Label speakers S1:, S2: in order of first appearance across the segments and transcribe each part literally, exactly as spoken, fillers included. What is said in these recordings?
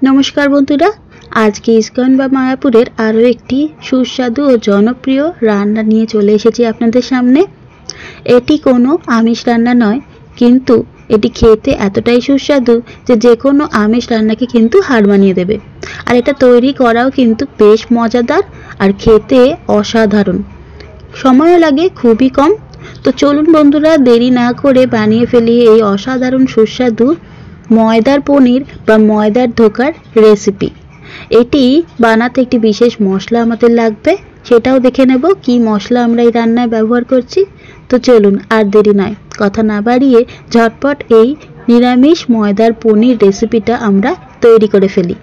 S1: नमस्कार बंधुरा आज के इस्कन बा मायापुरेर आरो एकटी सुस्वादु और जनप्रिय रान्ना निये चले एसेछि आपनादेर सामने। एटी कोनो आमिष रान्ना नय, किन्तु एटी खेते एतटाई सुस्वादु जे जेकोनो आमिष रान्नाके किन्तु हार मानिये देबे। आर एटा तैरी कराओ किन्तु बेश मजादार और खेते असाधारण, समय लागे खूबई कम। तो चलुन बंधुरा देरी ना करे बानिये फेली एई असाधारण सुस्वादु मयदार पनीर बा मयदार धोकार रेसिपि। एटी बानाते एकटी विशेष मशला आमादेर लागबे, सेटाओ देखे नेब कि मशला आमरा एई रान्नाय व्यवहार करछि। तो चलुन आर देरी नय, कथा ना बाड़िये झटपट एई निरामिष मयदार पनीर रेसिपिटा आमरा तैरी करे फेली।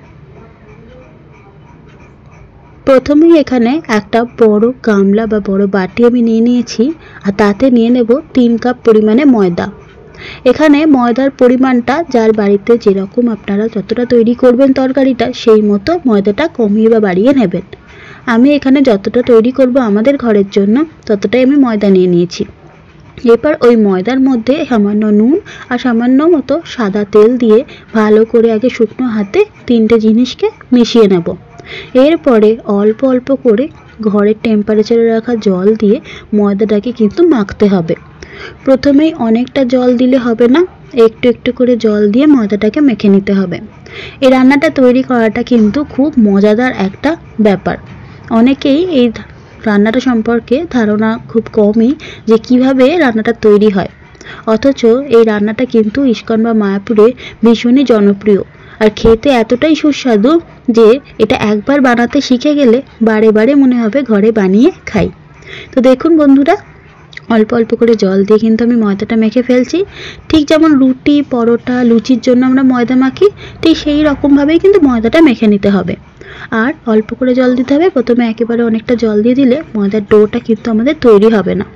S1: प्रथमेई एखाने एकटा बड़ो गामला बा बड़ो बाटी आमि निये नियेछि आर ताते निये नेब तीन काप परिमाणे मयदा। एखाने मयदार परिमाणटा जार बाड़ीते जेरकम आपनारा যতটা तैरी करबेन तरकारिटा सेई मतो मयदाटा कमिয়ে বা বাড়িয়ে নেবেন। আমি এখানে যতটা তৈরি করব আমাদের ঘরের জন্য ততটাই আমি ময়দা নিয়ে নিয়েছি। এরপর ওই ময়দার মধ্যে সামান্য নুন আর সামান্য মতো সাদা তেল দিয়ে ভালো করে আগে শুকনো হাতে তিনটে জিনিসকে মিশিয়ে নেব। এরপরে অল্প অল্প করে ঘরের টেম্পারেচারে রাখা জল দিয়ে ময়দাটাকে কিন্তু মাখতে হবে। প্রথমেই অনেকটা জল দিলে হবে না, একটু একটু করে জল দিয়ে ময়দাটাকে মেখে নিতে হবে। এই রান্নাটা তৈরি করাটা কিন্তু খুব মজাদার একটা ব্যাপার। অনেকেই এই রান্নাটা সম্পর্কে ধারণা খুব কমই যে কিভাবে রান্নাটা তৈরি হয়, অথচ এই রান্নাটা কিন্তু ইস্কন বা মায়াপুরে ভীষণই জনপ্রিয় আর খেতে এতটাই সুস্বাদু যে এটা একবার বানাতে শিখে গেলে বারে বারে মনে হবে ঘরে বানিয়ে খাই। তো দেখুন বন্ধুরা, অল্প অল্প করে জল দিয়ে কিন্তু আমি ময়দাটা মেখে ফেলছি। ঠিক যেমন রুটি পরোটা লুচির জন্য আমরা ময়দা মাখি, ঠিক সেই রকমভাবেই কিন্তু ময়দাটা মেখে নিতে হবে। আর অল্প করে জল দিতে হবে, প্রথমে একেবারে অনেকটা জল দিয়ে দিলে ময়দার ডোটা কিন্তু আমাদের তৈরি হবে না।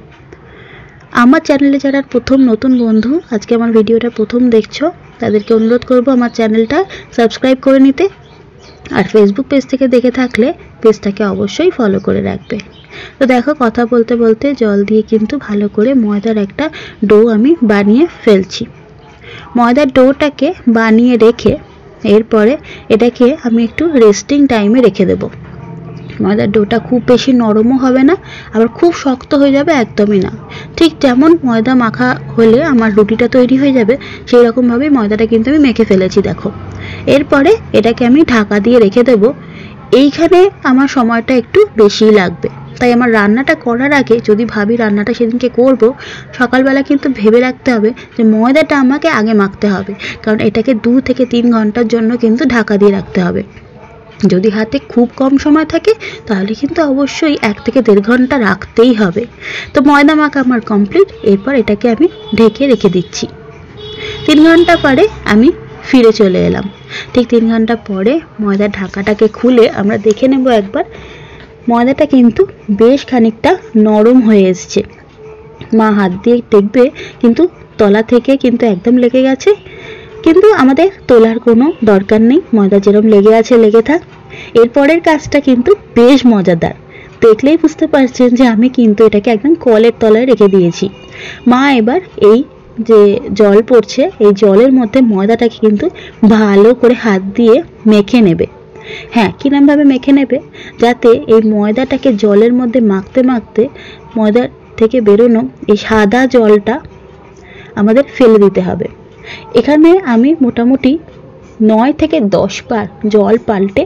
S1: আমার চ্যানেলে যারা প্রথম নতুন বন্ধু আজকে আমার ভিডিওটা প্রথম দেখছো তাদেরকে অনুরোধ করব আমার চ্যানেলটা সাবস্ক্রাইব করে নিতে, আর ফেসবুক পেজ থেকে দেখে থাকলে পেজটাকে অবশ্যই ফলো করে রাখবে। তো দেখো কথা বলতে বলতে জল দিয়ে কিন্তু ভালো করে ময়দার একটা ডো আমি বানিয়ে ফেলছি। ময়দার ডোটাকে বানিয়ে রেখে এরপরে এটাকে আমি একটু রেস্টিং টাইমে রেখে দেব। ময়দার ডোটা খুব বেশি নরমও হবে না, আবার খুব শক্ত হয়ে যাবে একদমই না। ঠিক যেমন ময়দা মাখা হলে আমার রুটিটা তৈরি হয়ে যাবে সেই রকমভাবেই ময়দাটা কিন্তু আমি মেখে ফেলেছি দেখো। এরপরে এটাকে আমি ঢাকা দিয়ে রেখে দেব। এইখানে আমার সময়টা একটু বেশি লাগবে, তাই আমার রান্নাটা করার আগে যদি ভাবি রান্নাটা সেদিনকে করব, সকালবেলা কিন্তু ভেবে রাখতে হবে যে ময়দাটা আমাকে আগে মাখতে হবে, কারণ এটাকে দু থেকে তিন ঘন্টার জন্য কিন্তু ঢাকা দিয়ে রাখতে হবে। যদি হাতে খুব কম সময় থাকে তাহলে কিন্তু অবশ্যই এক থেকে দেড় ঘন্টা রাখতেই হবে। তো ময়দা মাখা আমার কমপ্লিট, এরপর এটাকে আমি ঢেকে রেখে দিচ্ছি। তিন ঘন্টা পরে আমি ফিরে চলে এলাম। ঠিক তিন ঘন্টা পরে ময়দার ঢাকাটাকে খুলে আমরা দেখে নেব একবার। ময়দাটা কিন্তু বেশ খানিকটা নরম হয়ে এসছে, মা হাত দিয়ে দেখবে কিন্তু তলা থেকে কিন্তু একদম লেগে গেছে, কিন্তু আমাদের তোলার কোনো দরকার নেই, ময়দা যেরকম লেগে আছে লেগে থাক। এরপরের কাজটা কিন্তু বেশ মজাদার, দেখলেই বুঝতে পারছেন যে আমি কিন্তু এটাকে একদম কলের তলায় রেখে দিয়েছি। মা এবার এই যে জল পড়ছে এই জলের মধ্যে ময়দাটাকে কিন্তু ভালো করে হাত দিয়ে মেখে নেবে। হ্যাঁ, কিরমভাবে মেখে নেবে, যাতে এই ময়দাটাকে জলের মধ্যে মাখতে মাখতে ময়দা থেকে বেরোনো এই সাদা জলটা আমাদের ফেলে দিতে হবে। এখানে আমি মোটামুটি নয় থেকে দশ বার জল পাল্টে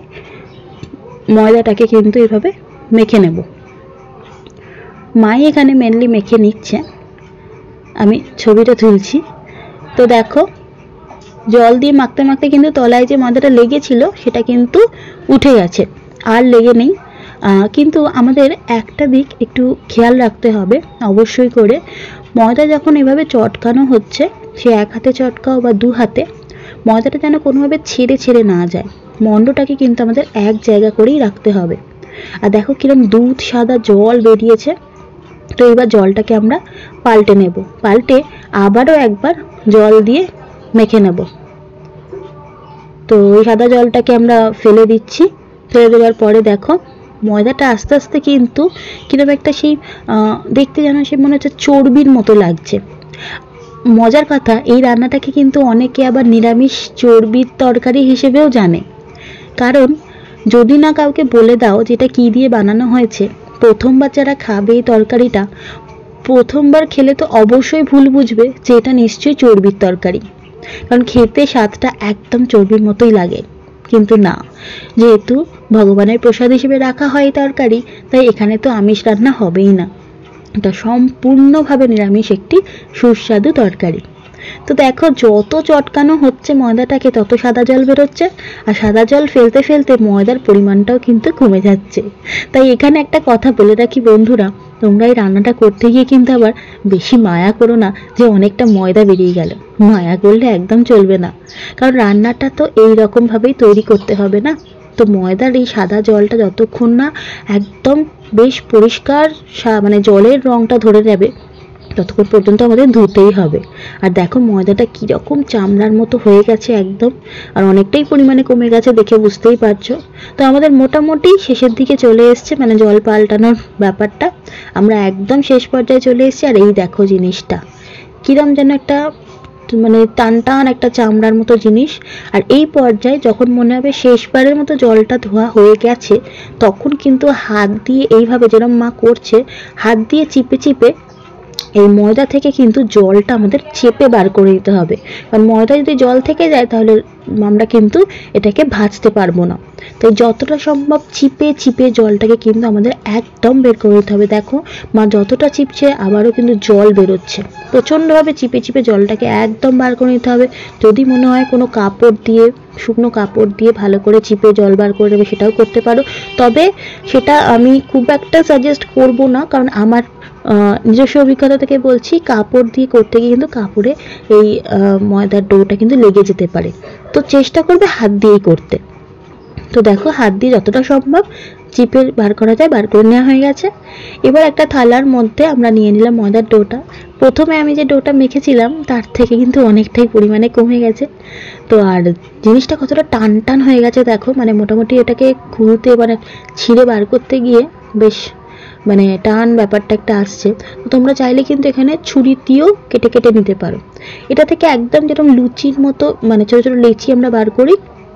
S1: ময়দাটাকে কিন্তু এভাবে মেখে নেব। মাই এখানে মেনলি মেখে নিচ্ছে, আমি ছবিটা তুলছি। তো দেখো জল দিয়ে মাখতে মাখতে কিন্তু তলায় যে ময়দাটা লেগেছিল সেটা কিন্তু উঠে গেছে, আর লেগে নেই। কিন্তু আমাদের একটা দিক একটু খেয়াল রাখতে হবে অবশ্যই করে, ময়দা যখন এভাবে চটকানো হচ্ছে সে এক হাতে চটকাও বা দু হাতে, ময়দাটা যেন কোনোভাবে ছেড়ে ছেড়ে না যায়। মণ্ডটাকে কিন্তু আমাদের এক জায়গা করেই রাখতে হবে। আর দেখো কিরম দুধ সাদা জল বেরিয়েছে। তো এবার জলটাকে আমরা পাল্টে নেব, পাল্টে আবারও একবার জল দিয়ে মেখে নেব। তো এই সাদা জলটাকে আমরা ফেলে দিচ্ছি। ফেলে দেওয়ার পরে দেখো ময়দাটা আস্তে আস্তে কিন্তু কিরকম একটা সেই দেখতে যেন সে মনে হচ্ছে চর্বির মতো লাগছে। মজার কথা, এই রান্নাটাকে কিন্তু অনেকে আবার নিরামিষ চর্বির তরকারি হিসেবেও জানে। কারণ যদি না কাউকে বলে দাও যেটা কি দিয়ে বানানো হয়েছে, প্রথমবার যারা খাবে এই তরকারিটা, প্রথমবার খেলে তো অবশ্যই ভুল বুঝবে যে এটা নিশ্চয়ই চর্বির তরকারি, কারণ খেতে স্বাদটা একদম চর্বির মতোই লাগে। কিন্তু না, যেহেতু ভগবানের প্রসাদ হিসেবে রাখা হয় এই তরকারি, তাই এখানে তো আমিষ রান্না হবেই না, এটা সম্পূর্ণভাবে নিরামিষ একটি সুস্বাদু তরকারি। তো দেখো যত চটকানো হচ্ছে ময়দাটাকে তত সাদা জল বেরোচ্ছে, আর সাদা জল ফেলতে ফেলতে ময়দার পরিমাণটাও কিন্তু কমে যাচ্ছে। তাই এখানে একটা কথা বলে রাখি বন্ধুরা, তোমরা এই রান্নাটা করতে গিয়ে কিন্তু আবার বেশি মায়া করো না যে অনেকটা ময়দা বেরিয়ে গেল, মায়া করলে একদম চলবে না, কারণ রান্নাটা তো এই রকম ভাবেই তৈরি করতে হবে না। তো ময়দার এই সাদা জলটা যতক্ষণ না একদম বেশ পরিষ্কার মানে জলের রংটা ধরে যাবে ততক্ষণ পর্যন্ত আমাদের ধুতেই হবে। আর দেখো ময়দাটা কীরকম চামড়ার মতো হয়ে গেছে একদম, আর অনেকটাই পরিমাণে কমে গেছে, দেখে বুঝতেই পারছো। তো আমাদের মোটামুটি শেষের দিকে চলে এসছে, মানে জল পাল্টানোর ব্যাপারটা আমরা একদম শেষ পর্যায়ে চলে এসেছি। আর এই দেখো জিনিসটা কিরম যেন একটা মানে টান টান একটা চামড়ার মতো জিনিস। আর এই পর্যায়ে যখন মনে হবে শেষবারের মতো জলটা ধোয়া হয়ে গেছে, তখন কিন্তু হাত দিয়ে এইভাবে যেরকম মা করছে, হাত দিয়ে চিপে চিপে এই ময়দা থেকে কিন্তু জলটা আমাদের চেপে বার করে দিতে হবে, কারণ ময়দা যদি জল থেকে যায় তাহলে আমরা কিন্তু এটাকে ভাজতে পারবো না। তাই যতটা সম্ভব চিপে চিপে জলটাকে কিন্তু আমাদের একদম বের করে দিতে হবে। দেখো মা যতটা চিপছে আবারও কিন্তু জল বেরোচ্ছে, প্রচণ্ডভাবে চিপে চিপে জলটাকে একদম বার করে নিতে হবে। যদি মনে হয় কোনো কাপড় দিয়ে, শুকনো কাপড় দিয়ে ভালো করে চিপে জল বার করে দেবে, সেটাও করতে পারো, তবে সেটা আমি খুব একটা সাজেস্ট করব না, কারণ আমার নিজস্ব অভিজ্ঞতা থেকে বলছি কাপড় দিয়ে করতে গিয়ে কিন্তু কাপড়ে এই ময়দার ডোটা কিন্তু লেগে যেতে পারে, তো চেষ্টা করবে হাত দিয়েই করতে। তো দেখো হাত দিয়ে যতটা সম্ভব চিপে বার করা যায় বার করে নেওয়া হয়ে গেছে। এবার একটা থালার মধ্যে আমরা নিয়ে নিলাম ময়দার ডোটা। প্রথমে আমি যে ডোটা মেখেছিলাম তার থেকে কিন্তু অনেকটাই পরিমাণে কমে গেছে। তো আর জিনিসটা কতটা টান টান হয়ে গেছে দেখো, মানে মোটামুটি এটাকে খুলতে মানে ছিঁড়ে বার করতে গিয়ে বেশ মানে টান ব্যাপারটা একটা আসছে। তো তোমরা চাইলে কিন্তু এখানে ছুরি দিয়েও কেটে কেটে নিতে পারো। এটা থেকে একদম যেরকম লুচির মতো মানে ছোটো ছোটো লেচি আমরা বার করি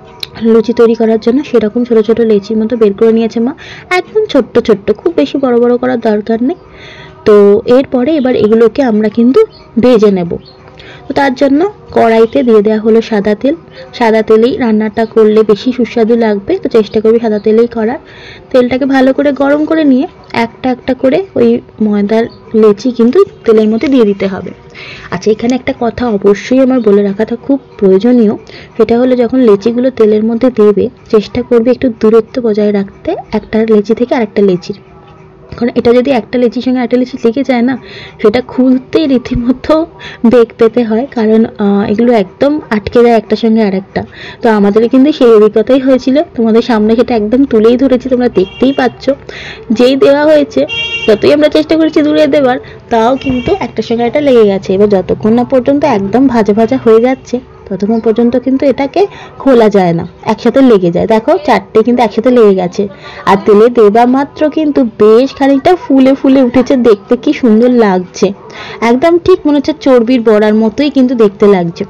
S1: লুচি তৈরি করার জন্য, সেরকম ছোটো ছোটো লেচির মতো বের করে নিয়েছে মা, একদম ছোট্ট ছোট্ট, খুব বেশি বড় বড় করার দরকার নেই। তো এরপরে এবার এগুলোকে আমরা কিন্তু ভেজে নেব। তো তার জন্য কড়াইতে দিয়ে দেওয়া হলো সাদা তেল। সাদা তেলেই রান্নাটা করলে বেশি সুস্বাদু লাগবে, তো চেষ্টা করবি সাদা তেলেই করার। তেলটাকে ভালো করে গরম করে নিয়ে একটা একটা করে ওই ময়দার লেচি কিন্তু তেলের মধ্যে দিয়ে দিতে হবে। আচ্ছা এখানে একটা কথা অবশ্যই আমার বলে রাখাটা খুব প্রয়োজনীয়, সেটা হলো যখন লেচিগুলো তেলের মধ্যে দেবে চেষ্টা করবে একটু দূরত্ব বজায় রাখতে একটা লেচি থেকে আরেকটা লেচির, কারণ এটা যদি একটা লেচির সঙ্গে একটা লেচি লেগে যায় না, সেটা খুলতেই রীতিমতো বেগ পেতে হয়, কারণ এগুলো একদম আটকে যায় একটার সঙ্গে আরেকটা। তো আমাদের কিন্তু সেই অভিজ্ঞতাই হয়েছিল, তোমাদের সামনে সেটা একদম তুলেই ধরেছি, তোমরা দেখতেই পাচ্ছ। যেই দেওয়া হয়েছে যতই আমরা চেষ্টা করেছি দূরে দেওয়ার, তাও কিন্তু একটার সঙ্গে একটা লেগে গেছে। এবার যতক্ষণ না পর্যন্ত একদম ভাজা ভাজা হয়ে যাচ্ছে ততক্ষণ পর্যন্ত কিন্তু এটাকে খোলা যায় না, একসাথে লেগে যায়। দেখো চারটে কিন্তু একসাথে লেগে গেছে, আর তেলে দেবা মাত্র কিন্তু বেশ খানিকটা ফুলে ফুলে উঠেছে, দেখতে কি সুন্দর লাগছে, একদম ঠিক মনে হচ্ছে চর্বির বড়ার মতোই কিন্তু দেখতে লাগছে,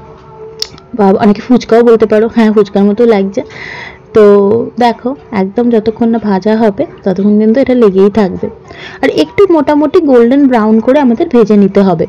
S1: বা অনেকে ফুচকাও বলতে পারো, হ্যাঁ ফুচকার মতো লাগছে। তো দেখো একদম যতক্ষণ না ভাজা হবে ততক্ষণ কিন্তু এটা লেগেই থাকবে, আর একটু মোটামুটি গোল্ডেন ব্রাউন করে আমাদের ভেজে নিতে হবে।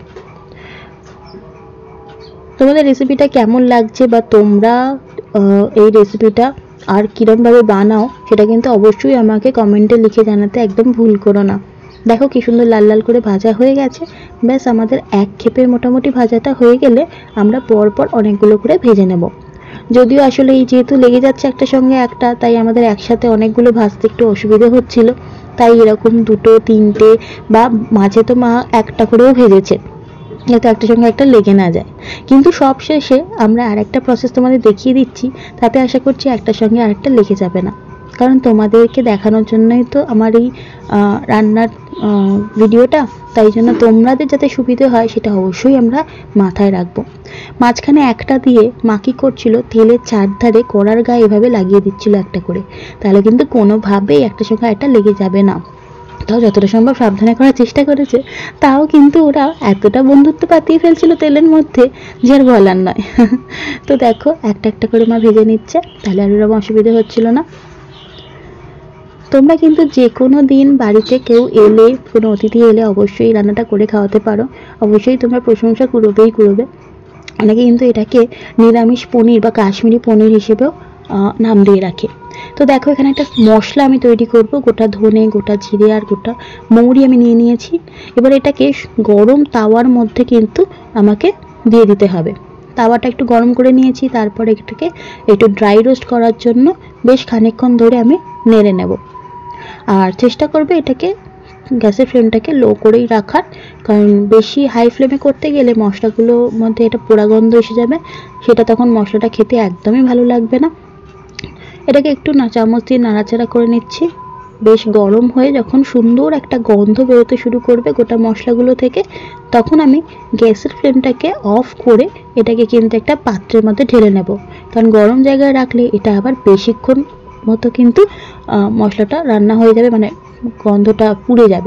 S1: তোমাদের রেসিপিটা কেমন লাগছে বা তোমরা এই রেসিপিটা আর কীরমভাবে বানাও সেটা কিন্তু অবশ্যই আমাকে কমেন্টে লিখে জানাতে একদম ভুল করো না। দেখো কি সুন্দর লাল লাল করে ভাজা হয়ে গেছে। ব্যাস আমাদের এক খেপে মোটামুটি ভাজাটা হয়ে গেলে আমরা পরপর অনেকগুলো করে ভেজে নেব। যদিও আসলে এই যেহেতু লেগে যাচ্ছে একটা সঙ্গে একটা, তাই আমাদের একসাথে অনেকগুলো ভাজতে একটু অসুবিধা হচ্ছিল, তাই এরকম দুটো তিনটে বা মাঝে তো মা একটা করেও ভেজেছে যাতে একটার সঙ্গে একটা লেগে না যায়। কিন্তু সব শেষে আমরা আরেকটা প্রসেস তোমাদের দেখিয়ে দিচ্ছি, তাতে আশা করছি একটার সঙ্গে আরেকটা লেগে যাবে না, কারণ তোমাদেরকে দেখানোর জন্যই তো আমার এই রান্নার ভিডিওটা, তাই জন্য তোমাদের যাতে সুবিধে হয় সেটা অবশ্যই আমরা মাথায় রাখবো। মাঝখানে একটা দিয়ে মা কি করছিল, তেলের চারধারে কড়ার গায়ে এভাবে লাগিয়ে দিচ্ছিল একটা করে, তাহলে কিন্তু কোনোভাবেই একটার সঙ্গে একটা লেগে যাবে না। তাও যতটা সম্ভব সাবধানে করার চেষ্টা করেছে। তাও কিন্তু ওরা এতটা বন্ধুত্ব পাতিয়ে ফেলছিল তেলের মধ্যে যে আর বলার নয়। তো দেখো একটা একটা করে মা ভেজে নিচ্ছে, তাহলে আর ওরকম অসুবিধা হচ্ছিল না। তোমরা কিন্তু যে কোনো দিন বাড়িতে কেউ এলে, কোনো অতিথি এলে অবশ্যই রান্নাটা করে খাওয়াতে পারো, অবশ্যই তোমরা প্রশংসা করবেই করবে। অনেকে কিন্তু এটাকে নিরামিষ পনির বা কাশ্মীরি পনির হিসেবেও নাম দিয়ে রাখে। তো দেখো এখানে একটা মশলা আমি তৈরি করব, গোটা ধনে, গোটা জিরে আর গোটা মৌরি আমি নিয়ে নিয়েছি। এবার এটাকে গরম তাওয়ার মধ্যে কিন্তু আমাকে দিয়ে দিতে হবে। তাওয়াটা একটু গরম করে নিয়েছি, তারপরে এটাকে একটু ড্রাই রোস্ট করার জন্য বেশ খানিকক্ষণ ধরে আমি নেড়ে নেব। আর চেষ্টা করবে এটাকে গ্যাসের ফ্লেমটাকে লো করেই রাখার, কারণ বেশি হাই ফ্লেমে করতে গেলে মশলাগুলোর মধ্যে এটা পোড়া গন্ধ এসে যাবে, সেটা তখন মশলাটা খেতে একদমই ভালো লাগবে না। এটাকে একটু না চামচ দিয়ে নাড়াচাড়া করে নিচ্ছি। বেশ গরম হয়ে যখন সুন্দর একটা গন্ধ বেরোতে শুরু করবে গোটা মশলাগুলো থেকে, তখন আমি গ্যাসের ফ্লেমটাকে অফ করে এটাকে কিন্তু একটা পাত্রের মধ্যে ঢেলে নেব, কারণ গরম জায়গায় রাখলে এটা আবার বেশিক্ষণ মতো কিন্তু মশলাটা রান্না হয়ে যাবে, মানে গন্ধটা পুড়ে যাবে।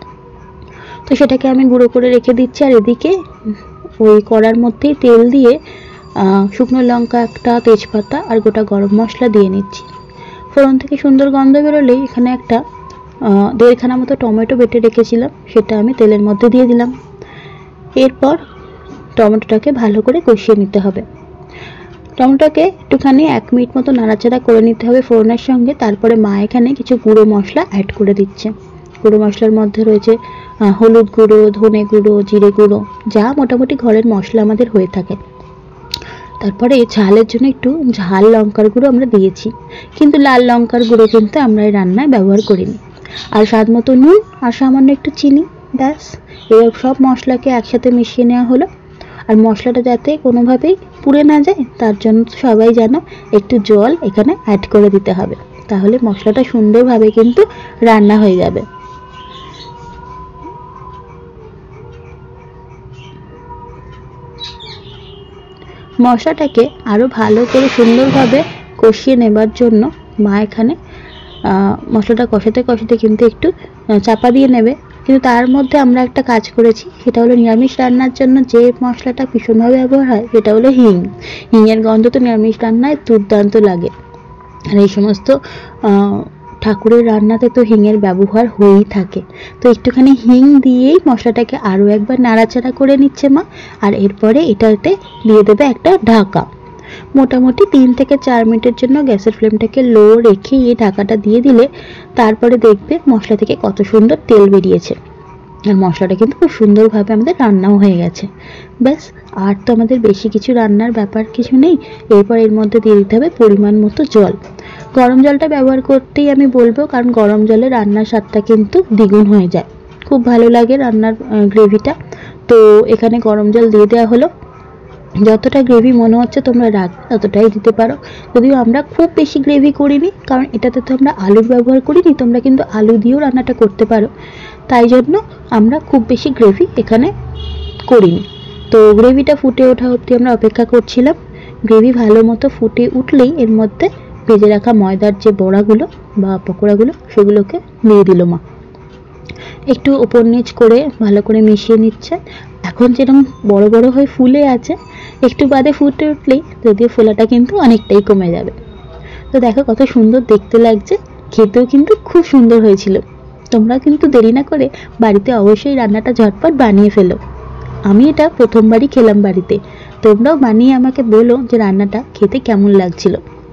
S1: তো সেটাকে আমি গুঁড়ো করে রেখে দিচ্ছি। আর এদিকে ওই কড়ার মধ্যেই তেল দিয়ে শুকনো লঙ্কা একটা, তেজপাতা আর গোটা গরম মশলা দিয়ে নিচ্ছি। ফোড়ন থেকে সুন্দর গন্ধ বেরোলেই এখানে একটা দেড়খানা মতো টমেটো বেটে রেখেছিলাম, সেটা আমি তেলের মধ্যে দিয়ে দিলাম। এরপর টমেটোটাকে ভালো করে কষিয়ে নিতে হবে। টমেটোকে একটুখানি এক মিনিট মতো নাড়াচাড়া করে নিতে হবে ফোড়নের সঙ্গে। তারপরে মা এখানে কিছু গুঁড়ো মশলা অ্যাড করে দিচ্ছে। গুঁড়ো মশলার মধ্যে রয়েছে হলুদ গুঁড়ো, ধনে গুঁড়ো, জিরে গুঁড়ো, যা মোটামুটি ঘরের মশলা আমাদের হয়ে থাকে। তারপরে ঝালের জন্য একটু ঝাল লঙ্কার গুঁড়ো আমরা দিয়েছি, কিন্তু লাল লঙ্কার গুঁড়ো কিন্তু আমরা এই রান্নায় ব্যবহার করিনি। আর স্বাদ মতো নুন আর সামান্য একটু চিনি, ব্যাস। এবার সব মশলাকে একসাথে মিশিয়ে নেওয়া হলো। আর মশলাটা যাতে কোনোভাবেই পুড়ে না যায় তার জন্য সবাই যেন একটু জল এখানে অ্যাড করে দিতে হবে, তাহলে মশলাটা সুন্দরভাবে কিন্তু রান্না হয়ে যাবে। মশলাটাকে আরও ভালো করে সুন্দরভাবে কষিয়ে নেবার জন্য মা এখানে মশলাটা কষাতে কষাতে কিন্তু একটু চাপা দিয়ে নেবে। কিন্তু তার মধ্যে আমরা একটা কাজ করেছি, সেটা হলো নিরামিষ রান্নার জন্য যে মশলাটা ভীষণভাবে ব্যবহার হয় সেটা হলো হিং। হিংয়ের গন্ধ তো নিরামিষ রান্নায় দুর্দান্ত লাগে, আর এই সমস্ত ঠাকুরের রান্নাতে তো হিংয়ের ব্যবহার হয়েই থাকে। তো একটুখানি হিং দিয়েই মশলাটাকে আরও একবার নাড়াচাড়া করে নিচ্ছে মা। আর এরপরে এটাতে দিয়ে দেবে একটা ঢাকা। মোটামুটি তিন থেকে চার মিনিটের জন্য গ্যাসের ফ্লেমটাকে লো রেখে এই ঢাকাটা দিয়ে দিলে তারপরে দেখবে মশলা থেকে কত সুন্দর তেল বেরিয়েছে। আর মশলাটা কিন্তু খুব সুন্দরভাবে আমাদের রান্নাও হয়ে গেছে। ব্যাস, আর তো আমাদের বেশি কিছু রান্নার ব্যাপার কিছু নেই। এরপর এর মধ্যে দিয়ে দিতে হবে পরিমাণ মতো জল। গরম জলটা ব্যবহার করতেই আমি বলবো, কারণ গরম জলে রান্নার স্বাদটা কিন্তু দ্বিগুণ হয়ে যায়, খুব ভালো লাগে রান্নার গ্রেভিটা। তো এখানে গরম জল দিয়ে দেওয়া হলো। যতটা গ্রেভি মনে হচ্ছে তোমরা রাখবে ততটাই দিতে পারো, যদিও আমরা খুব বেশি গ্রেভি করিনি, কারণ এটাতে তো আমরা আলুর ব্যবহার করিনি। তোমরা কিন্তু আলু দিয়েও রান্নাটা করতে পারো, তাই জন্য আমরা খুব বেশি গ্রেভি এখানে করিনি। তো গ্রেভিটা ফুটে ওঠা অবধি আমরা অপেক্ষা করছিলাম। গ্রেভি ভালো মতো ফুটে উঠলেই এর মধ্যে ভেজে রাখা ময়দার যে বড়াগুলো বা পকোড়াগুলো সেগুলোকে দিয়ে দিল মা। একটু ওপর নিচ করে ভালো করে মিশিয়ে নিচ্ছে। এখন যেরকম বড় বড় হয়ে ফুলে আছে, একটু বাদে ফুটে উঠলেই যদিও ফোলাটা কিন্তু অনেকটাই কমে যাবে। তো দেখো কত সুন্দর দেখতে লাগছে, খেতেও কিন্তু খুব সুন্দর হয়েছিল। তোমরা কিন্তু দেরি না করে বাড়িতে অবশ্যই রান্নাটা ঝটপট বানিয়ে ফেলো। আমি এটা প্রথমবারই খেলাম বাড়িতে, তোমরাও বানিয়ে আমাকে বলো যে রান্নাটা খেতে কেমন লাগছিল।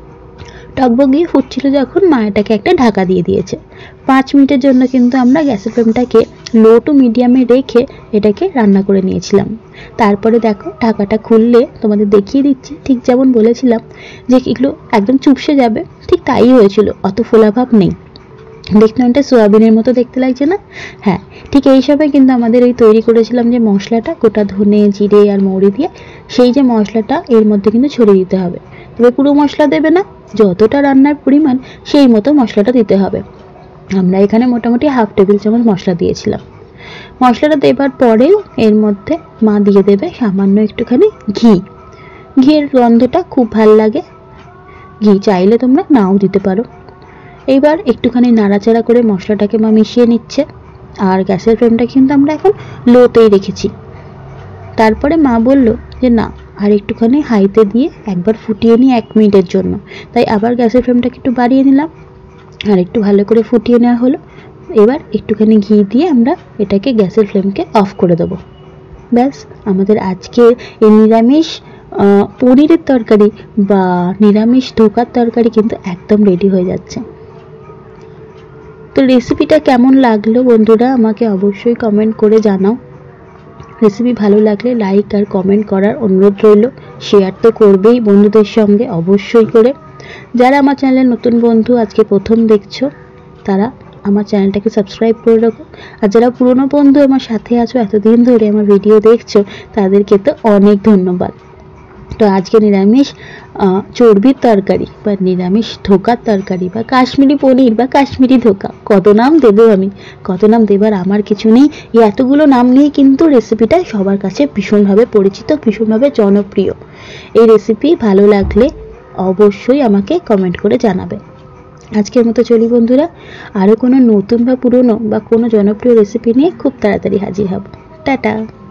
S1: টকবগিয়ে ফুটছিল যখন মা এটাকে একটা ঢাকা দিয়ে দিয়েছে। পাঁচ মিনিটের জন্য কিন্তু আমরা গ্যাসের ফ্লেমটাকে লো টু মিডিয়ামে রেখে এটাকে রান্না করে নিয়েছিলাম। তারপরে দেখো ঢাকাটা খুললে তোমাদের দেখিয়ে দিচ্ছি, ঠিক যেমন বলেছিলাম যে এগুলো একদম চুপসে যাবে, ঠিক তাই হয়েছিল, অত ফোলাভাব নেই। দেখতে অনেকটা সোয়াবিনের মতো দেখতে লাগছে না? হ্যাঁ, ঠিক এই সময় কিন্তু আমাদের এই তৈরি করেছিলাম যে মশলাটা, গোটা ধনে, জিরে আর মৌরি দিয়ে, সেই যে মশলাটা এর মধ্যে কিন্তু ছড়িয়ে দিতে হবে। তবে পুরো মশলা দেবে না, যতটা রান্নার পরিমাণ সেই মতো মশলাটা দিতে হবে। আমরা এখানে মোটামুটি হাফ টেবিল চামচ মশলা দিয়েছিলাম। মশলাটা দেবার পরেও এর মধ্যে মা দিয়ে দেবে সামান্য একটুখানি ঘি। ঘিয়ের গন্ধটা খুব ভাল লাগে, ঘি চাইলে তোমরা নাও দিতে পারো। এইবার একটুখানি নাড়াচাড়া করে মশলাটাকে মা মিশিয়ে নিচ্ছে। আর গ্যাসের ফ্লেমটা কিন্তু আমরা এখন লোতেই রেখেছি। তারপরে মা বলল যে না, আর একটুখানি হাইতে দিয়ে একবার ফুটিয়ে নিই এক মিনিটের জন্য। তাই আবার গ্যাসের ফ্লেমটাকে একটু বাড়িয়ে নিলাম, আর একটু ভালো করে ফুটিয়ে নেওয়া হলো। এবার একটুখানি ঘি দিয়ে আমরা এটাকে গ্যাসের ফ্লেমকে অফ করে দেবো। ব্যাস, আমাদের আজকের এই নিরামিষ পনিরের তরকারি বা নিরামিষ ধোকার তরকারি কিন্তু একদম রেডি হয়ে যাচ্ছে। তো রেসিপিটা কেমন লাগলো বন্ধুরা আমাকে অবশ্যই কমেন্ট করে জানাও। রেসিপি ভালো লাগলে লাইক আর কমেন্ট করার অনুরোধ রইল। শেয়ার তো করবেই বন্ধুদের সঙ্গে অবশ্যই করে। যারা আমার চ্যানেলের নতুন বন্ধু আজকে প্রথম দেখছো, তারা আমার চ্যানেলটাকে সাবস্ক্রাইব করে রাখো। আর যারা পুরনো বন্ধু আমার সাথে আছো, এতদিন ধরে আমার ভিডিও দেখছো, তাদেরকে তো অনেক ধন্যবাদ। তো আজকে নিরামিষ চর্বির তরকারি বা নিরামিষ ধোকার তরকারি বা কাশ্মীরি পনির বা কাশ্মীরি ধোকা, কত নাম দেবো আমি, কত নাম দেবার আমার কিছু নেই। এই এতগুলো নাম নিয়ে কিন্তু রেসিপিটা সবার কাছে ভীষণভাবে পরিচিত, ভীষণভাবে জনপ্রিয়। এই রেসিপি ভালো লাগলে অবশ্যই আমাকে কমেন্ট করে জানাবে। আজকের মতো চলি বন্ধুরা, আরও কোনো নতুন বা পুরনো বা কোনো জনপ্রিয় রেসিপি নিয়ে খুব তাড়াতাড়ি হাজির হব। টাটা।